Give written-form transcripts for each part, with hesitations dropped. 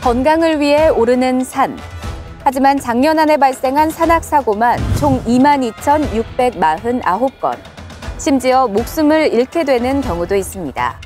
건강을 위해 오르는 산. 하지만 작년 한 해 발생한 산악사고만 총 22,649건. 심지어 목숨을 잃게 되는 경우도 있습니다.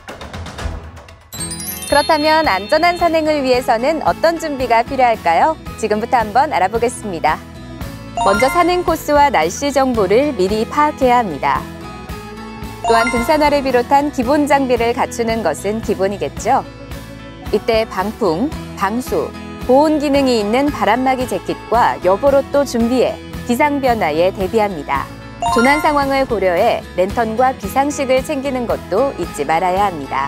그렇다면 안전한 산행을 위해서는 어떤 준비가 필요할까요? 지금부터 한번 알아보겠습니다. 먼저 산행 코스와 날씨 정보를 미리 파악해야 합니다. 또한 등산화를 비롯한 기본 장비를 갖추는 것은 기본이겠죠. 이때 방풍, 방수, 보온 기능이 있는 바람막이 재킷과 여보옷도 준비해 기상 변화에 대비합니다. 조난 상황을 고려해 랜턴과 비상식을 챙기는 것도 잊지 말아야 합니다.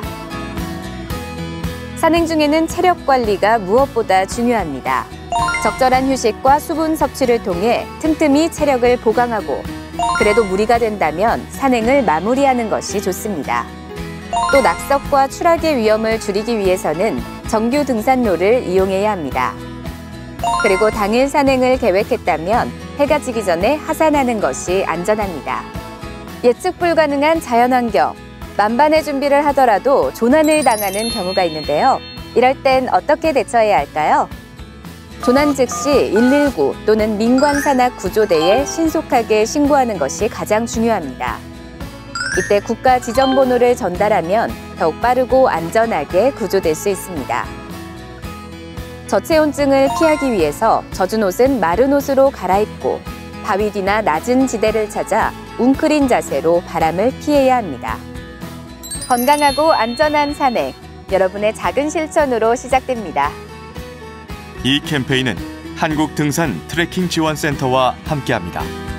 산행 중에는 체력 관리가 무엇보다 중요합니다. 적절한 휴식과 수분 섭취를 통해 틈틈이 체력을 보강하고 그래도 무리가 된다면 산행을 마무리하는 것이 좋습니다. 또 낙석과 추락의 위험을 줄이기 위해서는 정규 등산로를 이용해야 합니다. 그리고 당일 산행을 계획했다면 해가 지기 전에 하산하는 것이 안전합니다. 예측 불가능한 자연환경, 만반의 준비를 하더라도 조난을 당하는 경우가 있는데요. 이럴 땐 어떻게 대처해야 할까요? 조난 즉시 119 또는 민관산악구조대에 신속하게 신고하는 것이 가장 중요합니다. 이때 국가 지점번호를 전달하면 더욱 빠르고 안전하게 구조될 수 있습니다. 저체온증을 피하기 위해서 젖은 옷은 마른 옷으로 갈아입고 바위 뒤나 낮은 지대를 찾아 웅크린 자세로 바람을 피해야 합니다. 건강하고 안전한 산행, 여러분의 작은 실천으로 시작됩니다. 이 캠페인은 한국등산 트레킹 지원센터와 함께합니다.